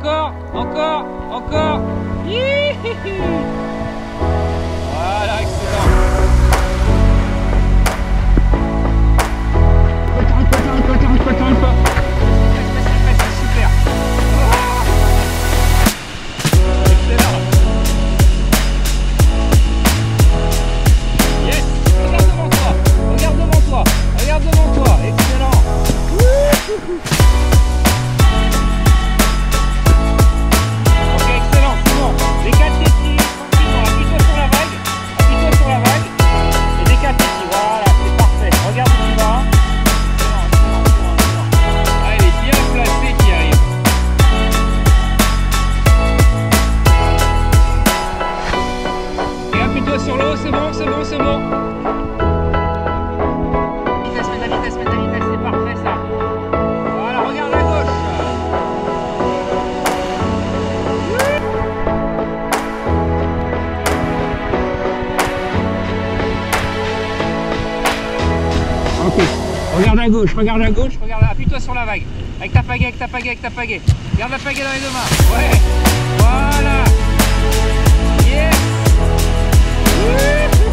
encore, encore, encore. Hihihi. Voilà, excellent. T'arrêtes pas. Super. Excellent. Yes. Regarde devant toi. Regarde devant toi. Regarde devant toi. Excellent. Ok, excellent. C'est bon. Décale tes pieds. Tranquillement. Appuie-toi sur la vague. Appuie-toi sur la vague. Et décale tes pieds. Voilà, c'est parfait. Regarde où tu vas. Ah, il est bien placé qui arrive. Et appuie-toi sur l'eau. C'est bon, c'est bon, c'est bon. Mets la vitesse, c'est parfait ça. Voilà, regarde à gauche. Ok, regarde à gauche, regarde, appuie-toi sur la vague. Avec ta pagaie, Garde la pagaie dans les deux mains. Ouais, voilà. Yes.